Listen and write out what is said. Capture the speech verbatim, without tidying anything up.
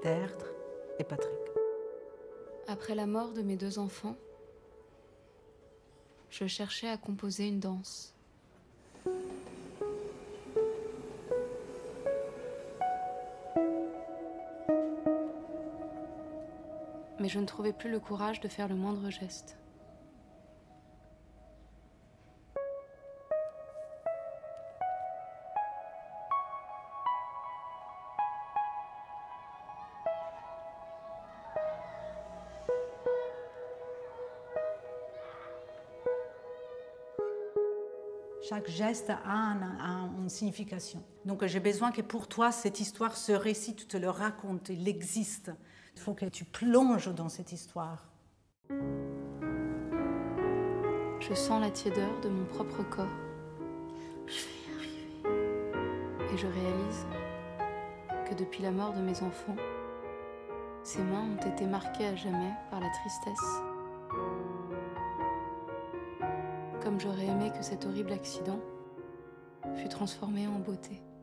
Tertre et Patrick. Après la mort de mes deux enfants, je cherchais à composer une danse. Mais je ne trouvais plus le courage de faire le moindre geste. Chaque geste a, un, a une signification. Donc j'ai besoin que pour toi, cette histoire, ce récit, tu te le racontes, il existe. Il faut que tu plonges dans cette histoire. Je sens la tiédeur de mon propre corps. Je vais y arriver. Et je réalise que depuis la mort de mes enfants, ces mains ont été marquées à jamais par la tristesse. Comme j'aurais aimé que cet horrible accident fût transformé en beauté.